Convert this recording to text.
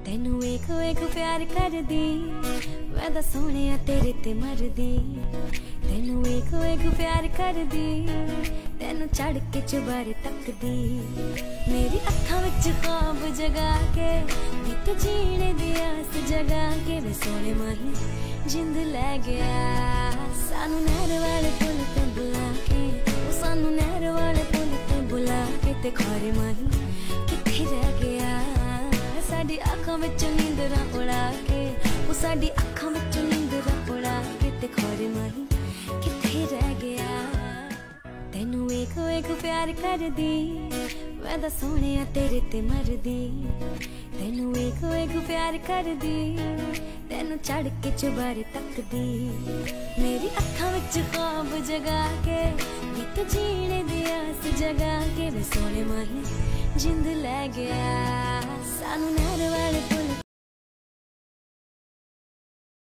तेनू वेख वेख प्यार कर दी मैं तां सोहणिया तेरे ते मरदी। तेनू वेख वेख प्यार कर दी तेनू चढ़ के चुबारे तकदी। मेरी अखां विच ख्वाब जगा के नित जीने दी आस जगा के वे सोहणे माही जिंद लै गया। सानू नहर वाले पुल ते बुला के ओ सानू नहर वाले पुल ते बुला के ते खारे माही किथे रह गया। साडी अखां विच नींदरां उड़ा के ओ साडी अखां विच नींदरां उड़ा के ते खारे माही किथे रह गया। तेनू वेख वेख प्यार कर दी मैं तां सोहणिया तेरे ते मरदी। तेनू वेख वेख प्यार कर दी तेनू चढ़ के चुबारे तकदी। मेरी अखां विच ख्वाब जगा के नित जीने दी आस जगा के वे सोहणे माही जिंद लै गया। सानू नहर वाले